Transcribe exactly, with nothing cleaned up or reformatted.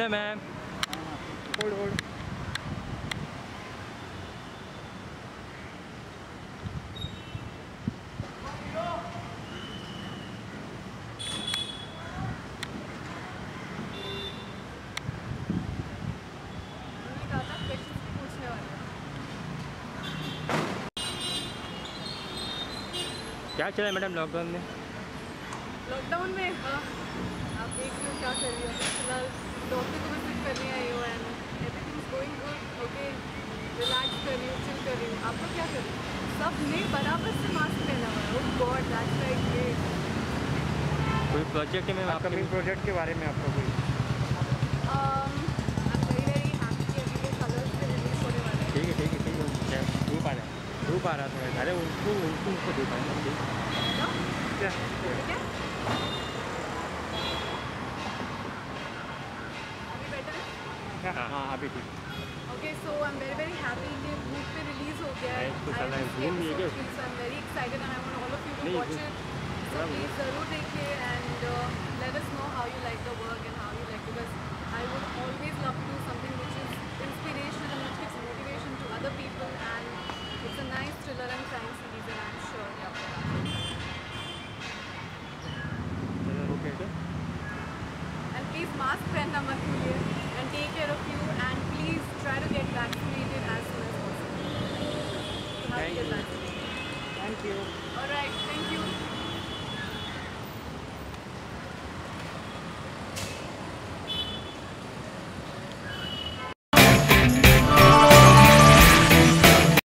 चले ma'am. Hold hold. क्या चला है मैडम लॉकडाउन में? लॉकडाउन में हाँ आप देख लो क्या कर रही हो। फिलहाल डॉक्टर को विजिट करने आई हो and everything is going good. Okay relax कर रही हूँ, चिल कर रही हूँ। आप लोग क्या कर रही हो? सबने बराबर से मास्क पहना हुआ है। Oh god that's like great. कोई प्रोजेक्ट में आपका अपकमिंग प्रोजेक्ट के बारे में आपका कोई? I am very very happy कि अभी ये कलर्स पे रिलीज होने वाले हैं। ठीक है ठीक है ठीक है धूप आ रहा है धूप आ रहा था। अरे उनको उनको उनको धूप आ रहा है। क्या ठीक है अभी बेटर है? हाँ हाँ अभी ठीक। Okay, so I'm very very happy कि बुक पे रिलीज हो गया है। इसको I चलना है, have zoom this ये क्या? episode, so I'm very excited and I want all of you to नहीं, watch zoom- it. So please ज़रूर देखिए and uh, let us know how you like the work and how you like because I would always love to do something which is inspirational and which gives motivation to other people and it's a nice thriller and crime series and I'm sure you're up for that. Okay okay. And please mask पहनना मत भूलिए and take care of you and please try to get vaccinated as soon as possible. You have to get vaccinated. Thank you. All right, thank you.